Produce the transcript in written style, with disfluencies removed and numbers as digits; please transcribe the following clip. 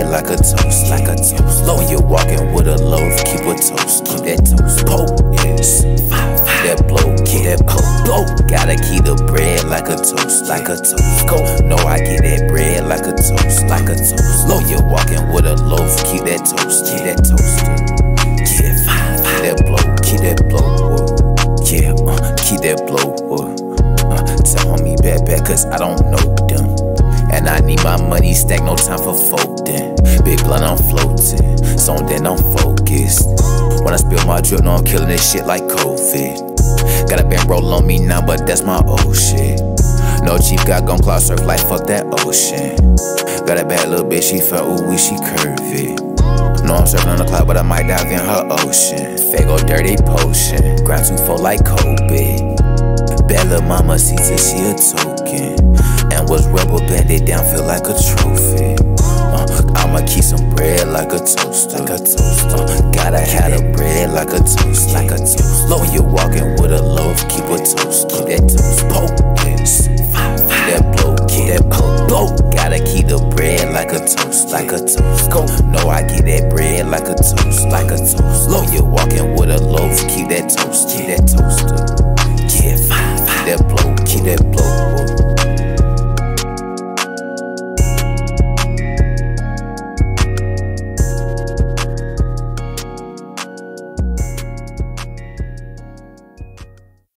bread like a toast, like a toast. When you're walking with a loaf, keep a toast, keep that toast. Poke, yes. Keep that blow, keep that blow. Gotta keep the bread like a toast, like a toast. Go, no, I get that bread like a toast, like a toast. When you're walking with a loaf, keep that toast, keep that toast. Yeah, keep that blow, keep that blow. Yeah, keep that blow. Tell homie back, cause I don't know them. And I need my money stacked, no time for folding. Big blunt, I'm floating, so then I'm focused. When I spill my drip, no, I'm killing this shit like COVID. Got a bankroll on me now, but that's my old shit. No chief got gon' cloud surf like fuck that ocean. Got a bad little bitch, she felt ooh, she curvy. No, I'm surfing on the cloud, but I might dive in her ocean. Fago dirty potion, grind 2-4 like Kobe. Bad little mama sees it, she a token. And was rubber banded down, feel like a trophy. I'ma keep some bread like a toast, like a toast. Gotta have the bread like a toast, like a toast. When you're walking with a loaf, keep a toast, keep that toast. Poke, yes. That blow, keep that blow. Gotta keep the bread like a toast, like a toast. Go, no, I get that bread like a toast, like a toast. When you're walking